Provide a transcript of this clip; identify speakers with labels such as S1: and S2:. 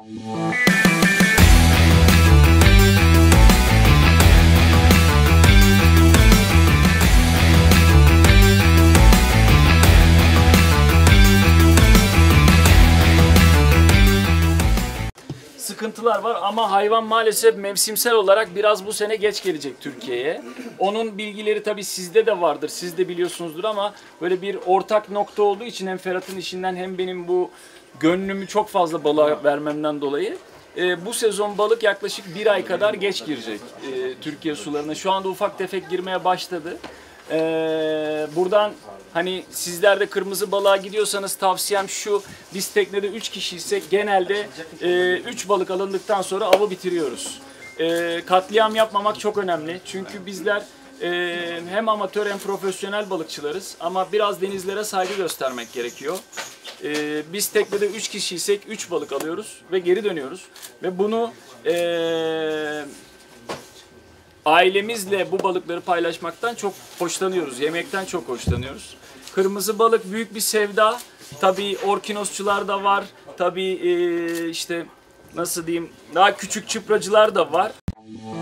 S1: Sıkıntılar var ama hayvan maalesef mevsimsel olarak biraz bu sene geç gelecek Türkiye'ye. Onun bilgileri tabii sizde de vardır, siz de biliyorsunuzdur ama böyle bir ortak nokta olduğu için hem Ferhat'ın işinden hem benim bu gönlümü çok fazla balığa vermemden dolayı bu sezon balık yaklaşık bir ay kadar geç girecek Türkiye sularına. Şu anda ufak tefek girmeye başladı. Buradan hani sizler de kırmızı balığa gidiyorsanız tavsiyem şu: biz teknede 3 kişiysek genelde 3 balık alındıktan sonra avı bitiriyoruz. Katliam yapmamak çok önemli çünkü bizler hem amatör hem profesyonel balıkçılarız ama biraz denizlere saygı göstermek gerekiyor. Biz teknede 3 kişiysek 3 balık alıyoruz ve geri dönüyoruz ve bunu ailemizle bu balıkları paylaşmaktan çok hoşlanıyoruz. Yemekten çok hoşlanıyoruz. Kırmızı balık büyük bir sevda. Tabii orkinosçular da var. Tabii işte nasıl diyeyim, daha küçük çıpracılar da var.